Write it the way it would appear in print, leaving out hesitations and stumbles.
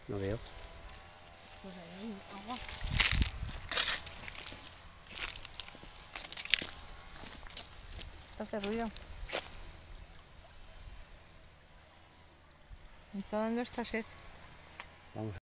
No veo. Pues ahí hay agua. Hace ruido. Me está dando esta sed. Vamos.